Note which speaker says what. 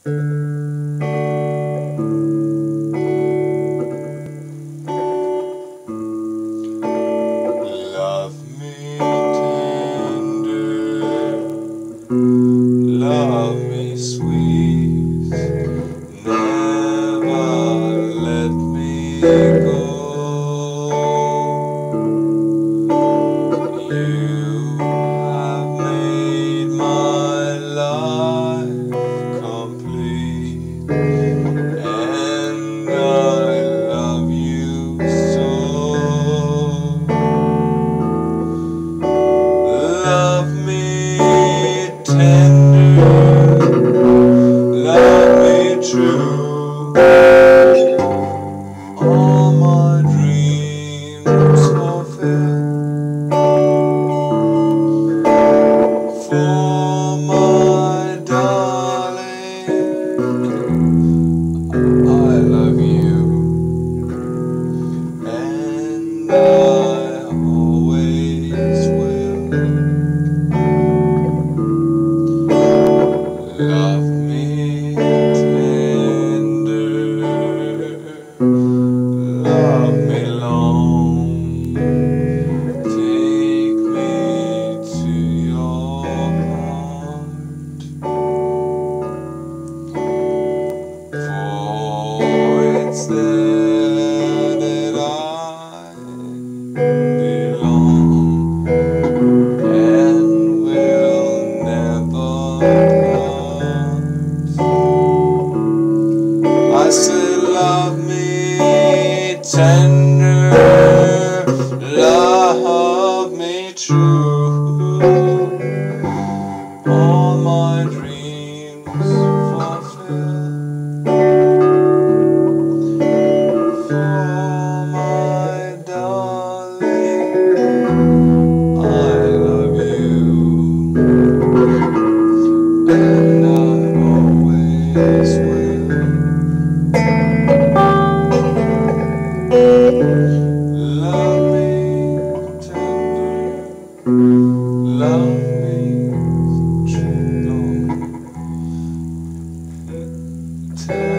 Speaker 1: Love me tender, love me sweet, never let me go. You have made my life complete, and I love you so. Love me tender, love me true, all my dreams fulfill. For my darling, I love you, and I always will. Love me tender, love me long, take me to your heart, for it's there that I belong, and will never part. I said, love me tender, love me true, all my dreams fulfill. For my darling, I love you, and I always will. Love me tender, love me true, tender.